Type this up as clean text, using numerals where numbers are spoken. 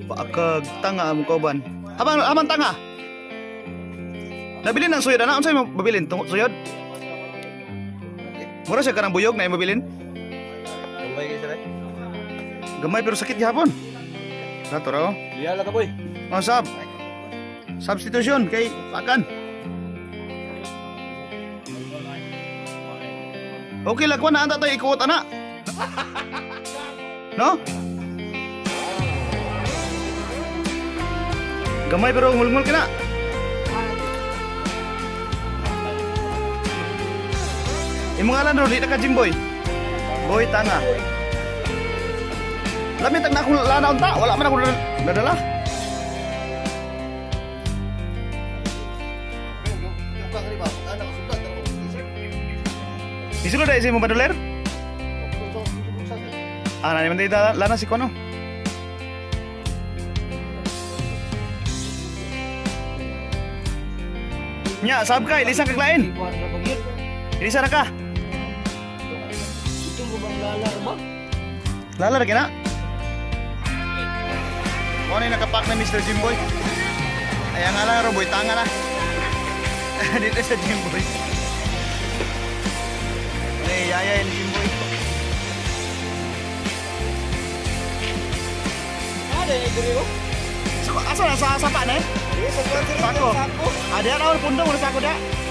Pakag tanga mo kauban. Aman tanga. Nabilin ng suyod ana, unsay mo mabilin suyod? Mura siya kanang buyog na mabilin. Gamay kayo sir. Gamay pero sakit gihapon. Nato raw. Liya lang ka boy. Oh, substitution kay pakan. Okay lang ko na anta tayo ikuot ana. No? Gamay pero ngulngul kina. Imong ngalan ro di na ka Jimboy. Boy tanga. Lami tag na akong lana unta, wala man ako nadala. Disulo dai si mo baduler? Ah, nani man dai lana si kono. Nya, sab ka, ilisa kag lain. Ilisa ra ka. Itong bang lalar ba? Lalar kina. Mo ni nakapak na Mr. Jimboy. Ay ang ala ro boy tanga na. Dito sa Jimboy. Ay yaya ni Jimboy. Ada yang dulu. Asa na sa sapa na? Ini sesuatu Sako. Ada na pundo mo sa ako da.